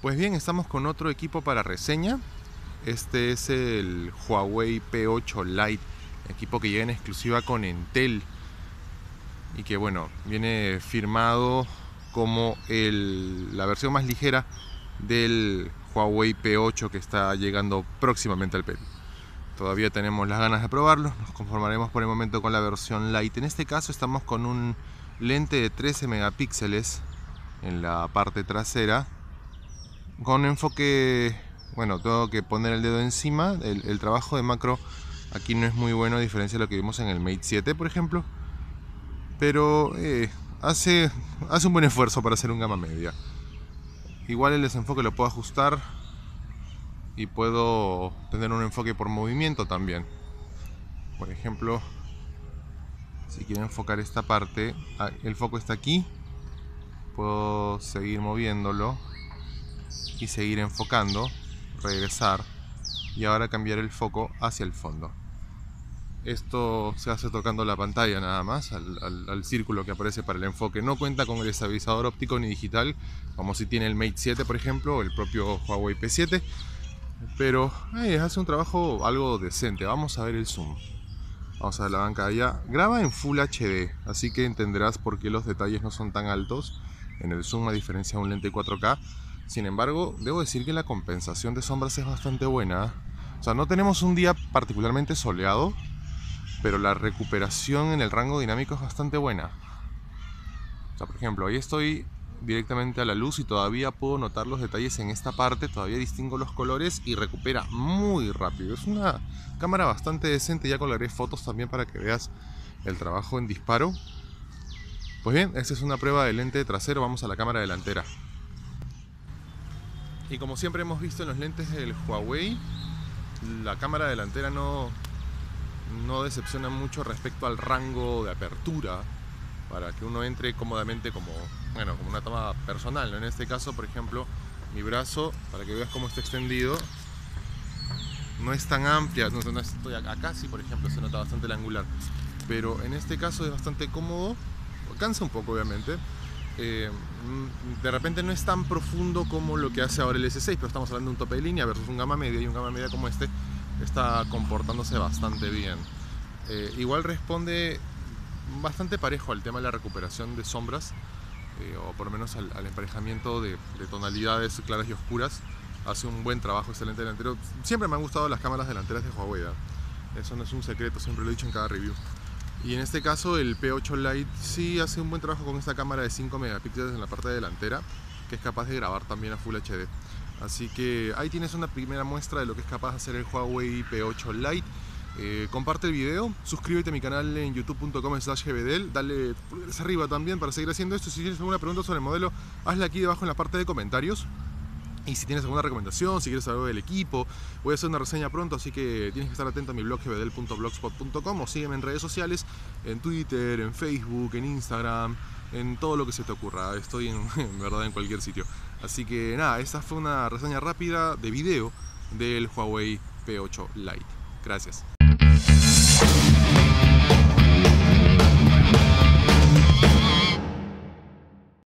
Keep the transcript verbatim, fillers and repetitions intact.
Pues bien, estamos con otro equipo para reseña. Este es el Huawei P ocho Lite, equipo que llega en exclusiva con Entel y que bueno, viene firmado como el, la versión más ligera del Huawei P ocho que está llegando próximamente al Perú. Todavía tenemos las ganas de probarlo, nos conformaremos por el momento con la versión Lite. En este caso estamos con un lente de trece megapíxeles en la parte trasera, con enfoque, bueno, tengo que poner el dedo encima. El, el trabajo de macro aquí no es muy bueno, a diferencia de lo que vimos en el Mate siete, por ejemplo, pero eh, hace, hace un buen esfuerzo para hacer un gama media. Igual el desenfoque lo puedo ajustar y puedo tener un enfoque por movimiento también. Por ejemplo, si quiero enfocar esta parte, el foco está aquí, puedo seguir moviéndolo y seguir enfocando, regresar y ahora cambiar el foco hacia el fondo. Esto se hace tocando la pantalla nada más, al, al, al círculo que aparece para el enfoque. No cuenta con el estabilizador óptico ni digital, como si tiene el Mate siete, por ejemplo, o el propio Huawei P siete, pero eh, hace un trabajo algo decente. Vamos a ver el zoom. Vamos a ver la banca de allá. Graba en Full H D, así que entenderás por qué los detalles no son tan altos en el zoom, a diferencia de un lente cuatro K. Sin embargo, debo decir que la compensación de sombras es bastante buena. O sea, no tenemos un día particularmente soleado, pero la recuperación en el rango dinámico es bastante buena. O sea, por ejemplo, ahí estoy directamente a la luz y todavía puedo notar los detalles en esta parte, todavía distingo los colores y recupera muy rápido. Es una cámara bastante decente, ya colgaré fotos también para que veas el trabajo en disparo. Pues bien, esta es una prueba de lente trasero, vamos a la cámara delantera. Y como siempre hemos visto en los lentes del Huawei, la cámara delantera no, no decepciona mucho respecto al rango de apertura, para que uno entre cómodamente como, bueno, como una toma personal, ¿no? En este caso, por ejemplo, mi brazo, para que veas cómo está extendido, no es tan amplia, no, no estoy acá, sí, por ejemplo, se nota bastante el angular, pero en este caso es bastante cómodo, cansa un poco obviamente. Eh, de repente no es tan profundo como lo que hace ahora el S seis, pero estamos hablando de un tope de línea versus un gama media, y un gama media como este está comportándose bastante bien. Eh, igual responde bastante parejo al tema de la recuperación de sombras, eh, o por lo menos al, al emparejamiento de, de tonalidades claras y oscuras. Hace un buen trabajo excelente delantero. Siempre me han gustado las cámaras delanteras de Huawei, ¿eh? Eso no es un secreto, siempre lo he dicho en cada review. Y en este caso el P ocho Lite sí hace un buen trabajo con esta cámara de cinco megapíxeles en la parte delantera, que es capaz de grabar también a Full H D. Así que ahí tienes una primera muestra de lo que es capaz de hacer el Huawei P ocho Lite. Eh, comparte el video, suscríbete a mi canal en youtube punto com slash gbdel, dale pulgares arriba también para seguir haciendo esto. Si tienes alguna pregunta sobre el modelo, hazla aquí debajo en la parte de comentarios. Y si tienes alguna recomendación, si quieres saber del equipo, voy a hacer una reseña pronto, así que tienes que estar atento a mi blog gbdel punto blogspot punto com, o sígueme en redes sociales, en Twitter, en Facebook, en Instagram, en todo lo que se te ocurra. Estoy en, en verdad en cualquier sitio. Así que nada, esta fue una reseña rápida de video del Huawei P ocho Lite. Gracias.